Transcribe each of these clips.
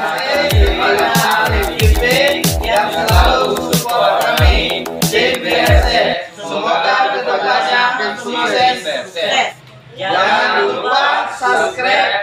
yang selalu support kami. Semoga kedepannya sukses. Jangan lupa subscribe.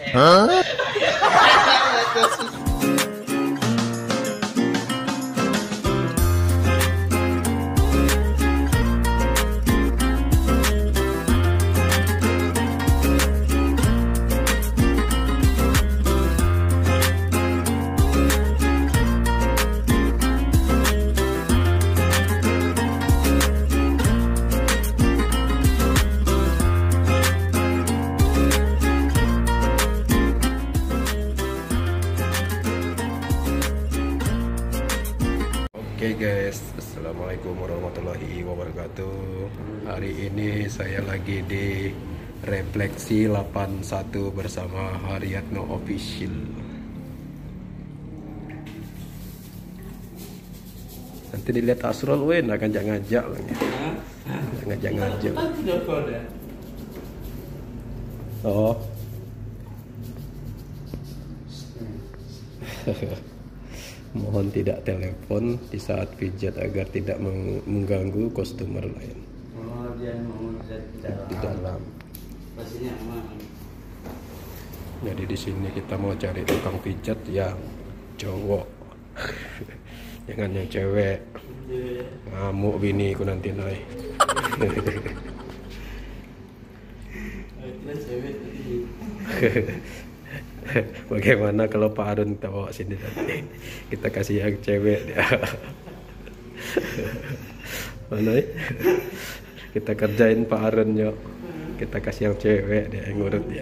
Oke guys, assalamualaikum warahmatullahi wabarakatuh. Hari ini saya lagi di Refleksi 81 bersama Haryatno Official. Nanti dilihat Asrul, weh, nak ngajak-ngajak lah ya. Ngajak-ngajak. Oh. Mohon tidak telepon di saat pijat agar tidak mengganggu customer lain. Oh, dia mau di dalam. Pastinya aman. Jadi di sini kita mau cari tukang pijat yang cowok. Jangan yang cewek. Ngamuk bini ku nanti naik. Itu cewek tadi. Bagaimana kalau Pak Arun kita bawa sini nanti? Kita kasih yang cewek dia. Mana ya? Kita kerjain Pak Arun yuk. Kita kasih yang cewek dia yang ngurut dia.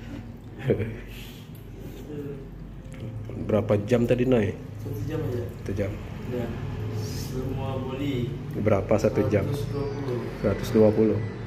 Berapa jam tadi naik? 1 jam aja. 1 jam. Ya. Semua beli. Berapa 1 jam? 120. 120. 120.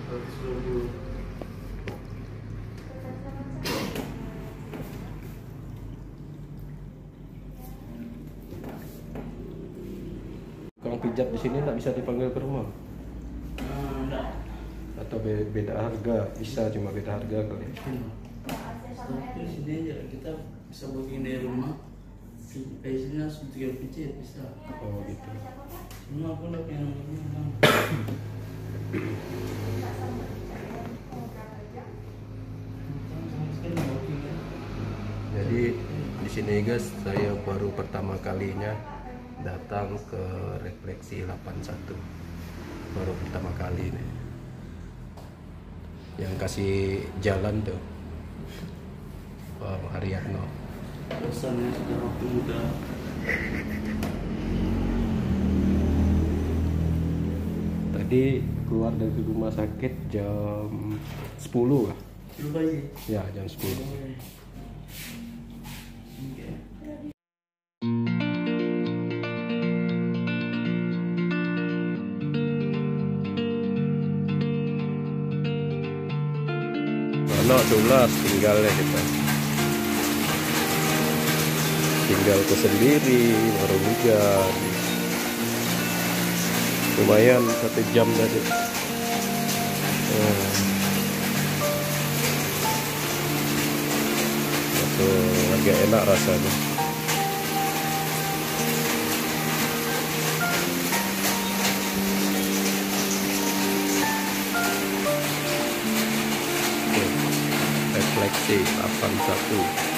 Tukang pijat di sini nggak bisa dipanggil ke rumah? Enggak. Atau beda harga? Bisa, cuma beda harga kali. Tapi di sini aja kita bisa booking dari rumah. Di sini langsung 3 pijat bisa. Oh gitu. Semua aku udah punya nomornya. Jadi di sini guys, saya baru pertama kalinya datang ke Refleksi 81. Baru pertama kali nih. Yang kasih jalan tuh Haryatno. Pesannya sudah waktu muda. Tadi keluar dari rumah sakit jam 10 lah. Lu pagi? Ya, jam 10. Mana tulas tinggalnya kita. Tinggalku sendiri, baru hujan. Lumayan 1 jam tadi. Agak enak rasanya. Refleksi 81.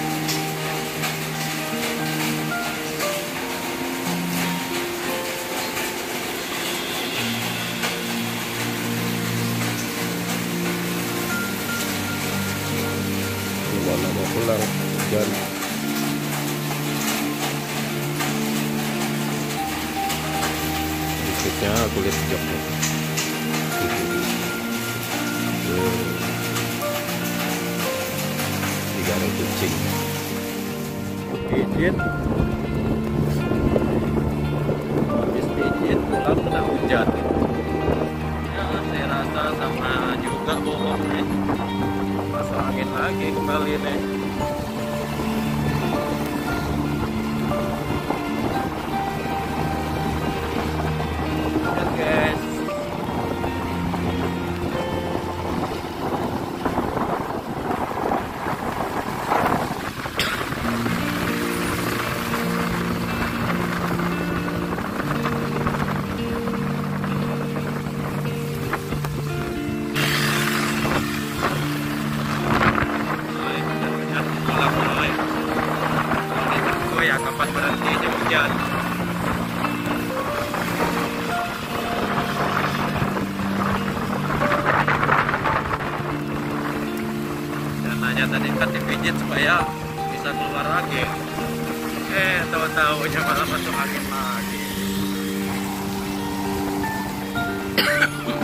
Gimana mau pulang hujan. Berikutnya kulit joknya. Digoreng kucing. Pijit. Habis pijit pulang kena hujan. Ya saya rasa sama juga bohong nih. Masuk angin lagi kembali nih. Lihat guys. pijat. Katanya tadi kan dipijit supaya bisa keluar lagi. Tahu-tahunya malah masuk angin lagi.